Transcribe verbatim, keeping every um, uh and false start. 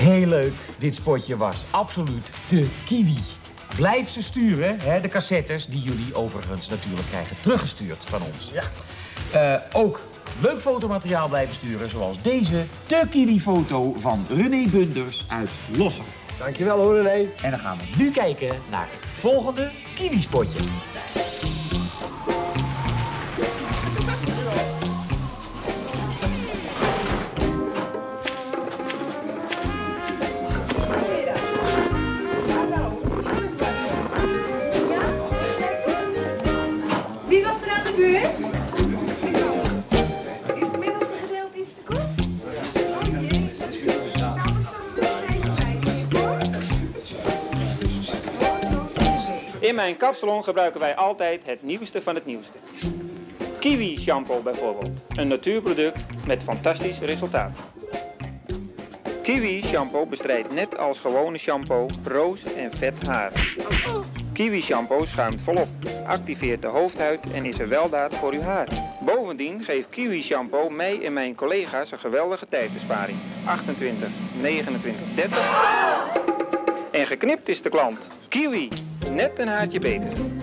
Heel leuk. Dit spotje was absoluut de kiwi. Blijf ze sturen, hè, de cassettes, die jullie overigens natuurlijk krijgen teruggestuurd van ons. Ja. Uh, ook leuk fotomateriaal blijven sturen, zoals deze, de kiwi-foto van René Bunders uit Losser. Dankjewel hoor, René. En dan gaan we nu kijken naar het volgende kiwi-spotje. Wie was er aan de beurt? Is het middelste gedeelte iets te kort? Oh jee. Nou, dan zullen we even kijken. In mijn kapsalon gebruiken wij altijd het nieuwste van het nieuwste. Kiwi shampoo bijvoorbeeld. Een natuurproduct met fantastisch resultaat. Kiwi shampoo bestrijdt net als gewone shampoo roos en vet haren. Kiwi shampoo schuimt volop, activeert de hoofdhuid en is een weldaad voor uw haar. Bovendien geeft Kiwi shampoo mij en mijn collega's een geweldige tijdbesparing. achtentwintig, negenentwintig, dertig. En geknipt is de klant. Kiwi, net een haartje beter.